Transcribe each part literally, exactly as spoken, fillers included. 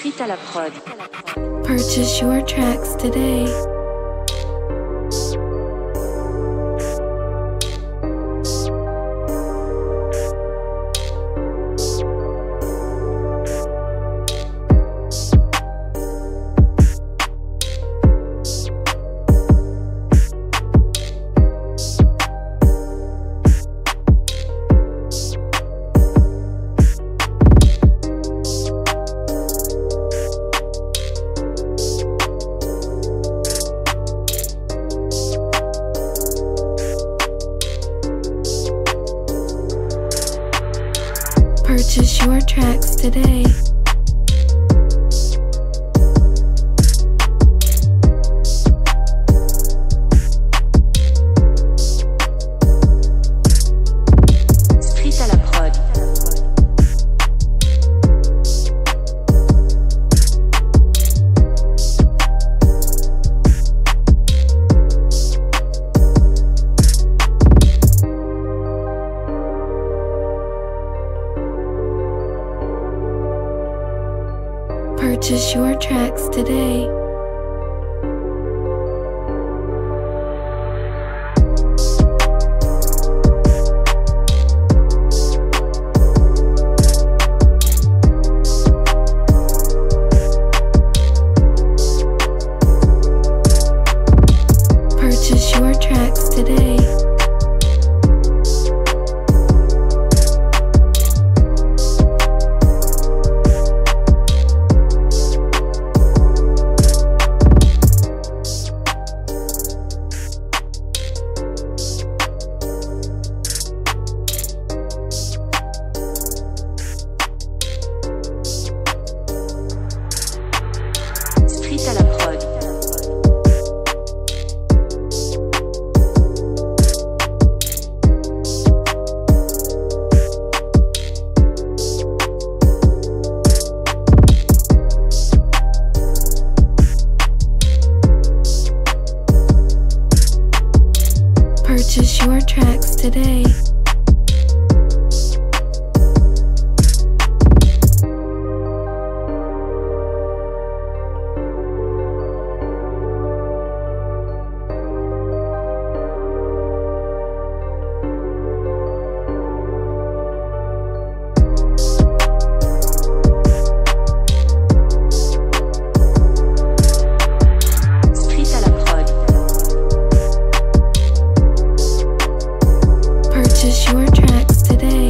Street à la prod. Purchase your tracks today. Purchase your tracks today. Street à la prod. Purchase your tracks today. Purchase your tracks today. Street à la prod. Purchase your tracks today. Purchase your tracks today.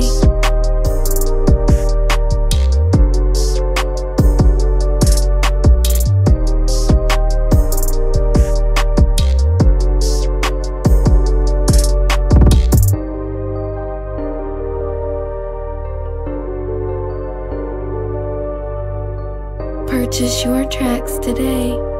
Purchase your tracks today.